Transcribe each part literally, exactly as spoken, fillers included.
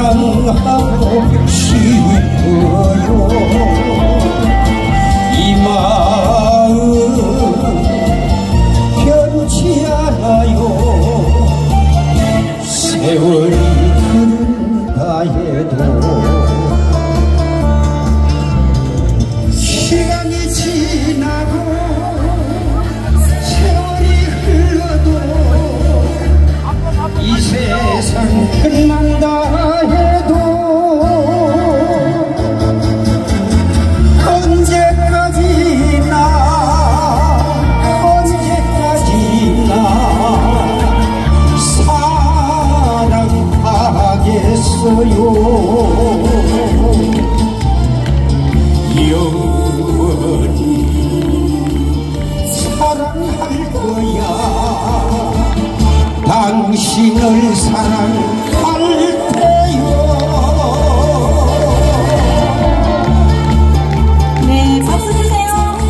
사랑하고 싶어요. 이 마음 변치 않아요. 세월이 흐른다 해도 시간이 지나고 세월이 흘러도 이 세상 끝난다 해도 언제까지나 언제까지나 사랑하겠어요. 영원히 사랑할 거야. 당신을 사랑할 테요. 네, 박수 주세요.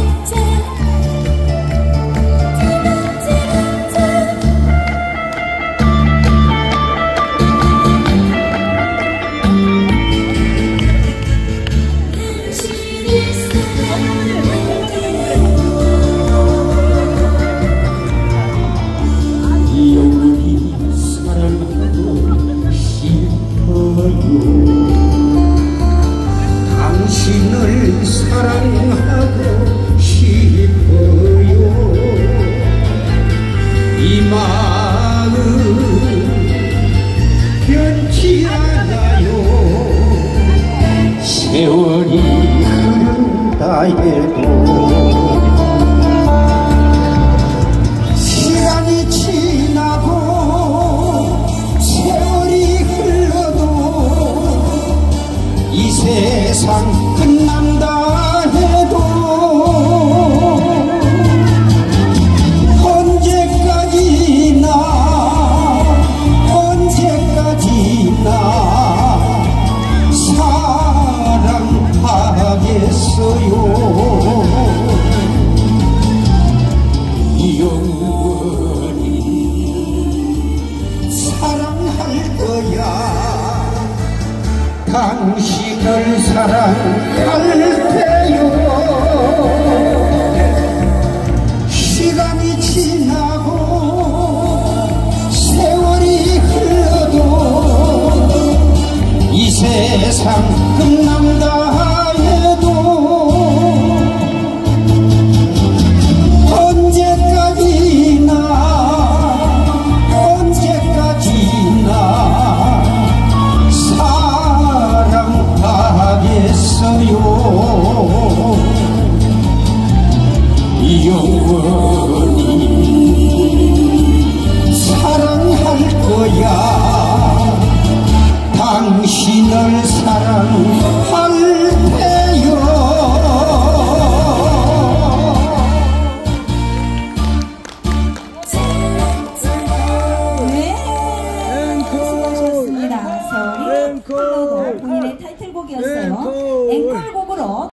당신을 사랑하고 싶어요. 이 마음 변치 않아요. 세월이 흐른다 해도 시간이 지나고 세월이 흘러도 이 세상 끝난다 해도 언제까지나 언제까지나 사랑하겠어요. 영원히 사랑할 거야. 당신을 사랑할 테요. 시간이 지나고 세월이 흘러도 이 세상 끝난다 해도 언제까지나 언제까지나 사랑하겠어요. 영원히 사랑할 거야. 당신을 사랑할 테요. 네, 수고하셨습니다. 세월이 흘러도 본인의 타이틀곡이었어요. 앵콜곡으로